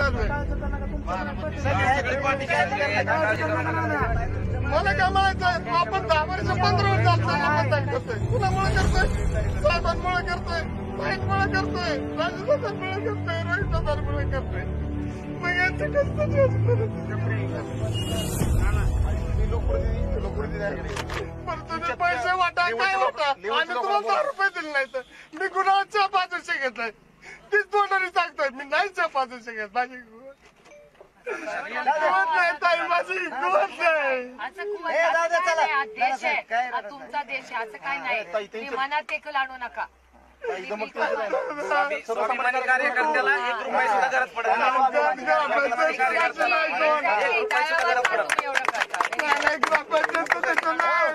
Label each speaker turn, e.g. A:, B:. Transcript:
A: मला काय म्हणायचं आपण 10 वर्ष 15 वर्ष मतदान करतोय कुणामुळे करतोय साहेबांमुळे करतोय बाईकमुळे करतोय राजदादांमुळे करतोय रोहितदादांमुळे करतोय मग यांचं कसं तुम्ही पैसे वाटा काय वाटा आणि तुम्हाला 10 रुपये दिले नाही तर मी गुन्ह्याच्या 500 घेतलाय तीच तोंडाने सांगतोय मी नाही 500 घेत माझी
B: तुमचा देश आहे असं काय नाही विमानात टेकल आणू नका
C: स्वाभिमानी कार्यकर्त्याला 1 रुपया सुद्धा गरज पडत नाही.